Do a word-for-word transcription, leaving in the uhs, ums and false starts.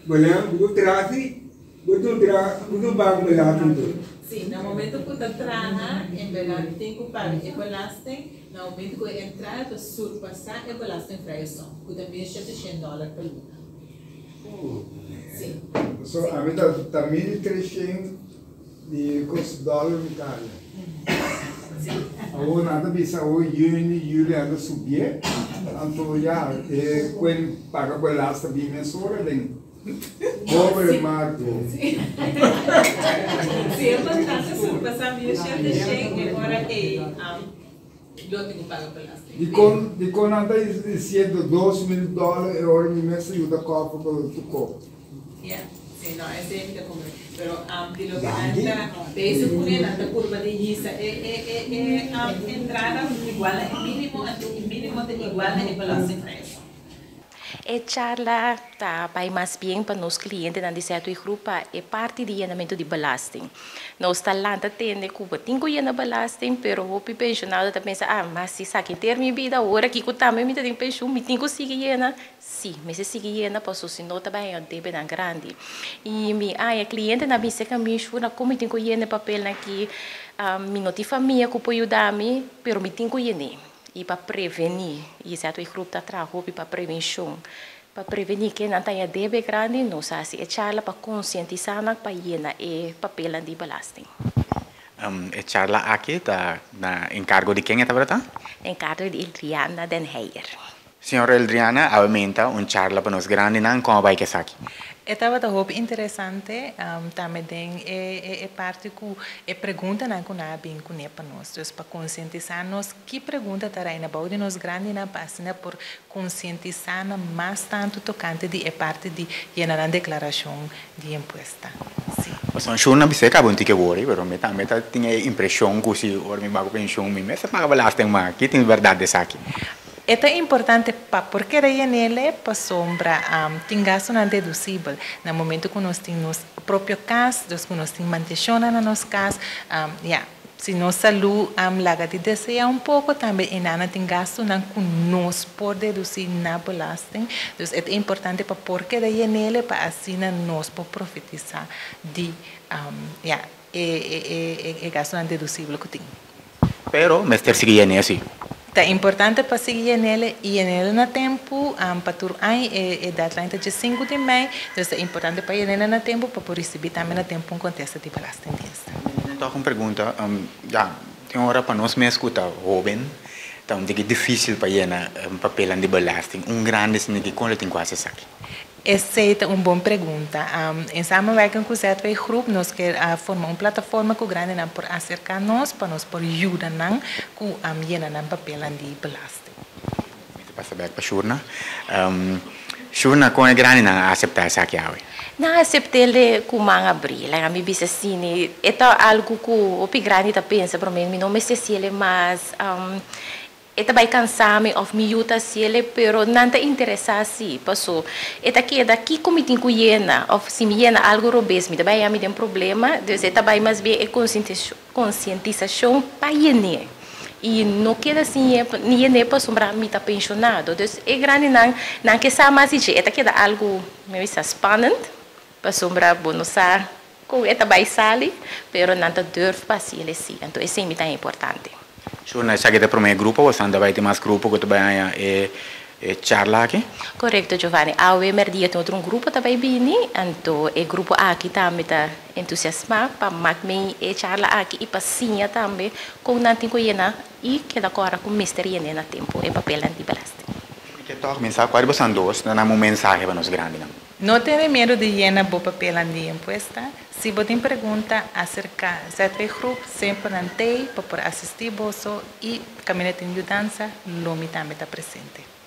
Boleh, buku terasi, buku terasi, buku bag belasting tu. Sim, no momento que você traga, em verdade, tem que pagar a belasting. No momento que você entrar, você surpassar a belasting fração. Que também é cem dólares por luna. Sim. So, a mim tá também crescendo de custo dólar no Itália. Sim. Agora nada bisa, o junho, julho anda subir. Então já, é quando paga belasting bem mensual, tem. Over marco. Sim, é bastante surpassar a minha cem agora é eu tenho que pagar belasting. De quando de quando anda dizendo dois mil dólares hora me mês ajuda a copa para tu copo. Yeah, sim, não é sempre como, pero um, de lo que anda, desde por aí anda curva de Giza, é é é é entrada igual a mínimo, o mínimo de igual a belasting preço. E charla tá vai mais bem para nos clientes na certo grupo é parte de llenamento de belasting. Nós talanta tem que o tingo llena belasting, pero o pensionado tá pensa ah, mas se sabe ter minha vida agora que eu também me tem pensão, me tingo sigue llena. Sim, mas se sigue llena posso se nota bem o débito tão grande. E mi ah, a cliente na me seca me chura como tingo llena papel aqui, ah, me noti família que pode ajudar-me, pero me tingo llena. E para prevenir, e certo grupo está trabalhando para prevenção, para prevenir que não tenha débito grande, nós assim é charla para conscientizar para llenar e papel de belasting. Um, é charla aqui tá na encargo de quem é tá? Encargo de Adriana Den Heyer. Senhora Adriana, aumenta um charla para nós grande não como vai que aqui. Estava muito interessante, um, também é, é, é parte que é pergunta não que nós bem com para nós, então para conscientizar nós que pergunta está aí na baude nós grande na página por conscientizar mais tanto tocante de é parte de gerar a declaração de imposto. Sim. Então, eu não sei que abonti que worry, pero me também tinha impressão que se ora me bago pensão me se paga belasting mas que tem verdade dessa aqui. É importante para porque aí nele para sombra um, tem gasto não deducível no momento que nós temos o próprio caso, nós que nós temos manutenção na nosso caso, um, yeah. Se nossa saúde um, laga de desejar um pouco também e não tem gasto não que nós pode deduzir na belasting, então é importante para porque aí nele para assim nós pode profetizar de um, yeah, é, é, é, é gasto não deducível que tem. Pero mestre sigue assim. É importante para seguir nele e nele no tempo um, para tur ai é, é da trinta e cinco de maio, então é importante para ir nele no tempo para receber também no tempo um contexto de belasting. Então uma pergunta, um, já tem hora para nós me escutar jovem, então é difícil para ir na um, papel de belasting, um grande assim que quando tem quase saque. Essa é uma boa pergunta. Um, em samenwerking com o Z W Group, nós queremos uh, formar uma plataforma que grande não por acercar nós, para nós por ajudar não com a minha não papel de belasting. Passa bem para Shurna. Um, Shurna com a grande não aceitar essa aqui hoje. Não aceitei com manga abrir, lá me disse assim, é algo que o grande tá pensa para mim, não me sei se ele mas um, Eta vai cansar-me of me yuta se ele, pero não te interessa assim, passou. Eta que daqui como tem que iena, of se me iena algo robês, me também há me tem problema, então eta vai mais bem é conscientização para iene. E não queda assim, nem iene para sombrar me tá pensionado, então é grande não, não que sabe mais isso, eta queda algo me está spannend, para sombrar bonusar, com eta vai sair, pero não te durf para se ele sim, então isso é muito importante. Shurna, já que é para o meu grupo, você ainda vai ter mais grupo que também é charla aqui? Correto, Giovanni. A O M R D tem outro grupo também bem, então o grupo aqui também está entusiasmado para mais e charla aqui e para sim também com o nantinho iena e que da agora com o mister iena na tempo e papel de belasting. Que toque mensagem quase você dois, não há um mensagem para nós grande não. Não tenha medo de llenar o papel de imposto. Se você tem pergunta acerca do Z W Group, sempre não tem para assistir você e caminhar de mudança, o também está presente.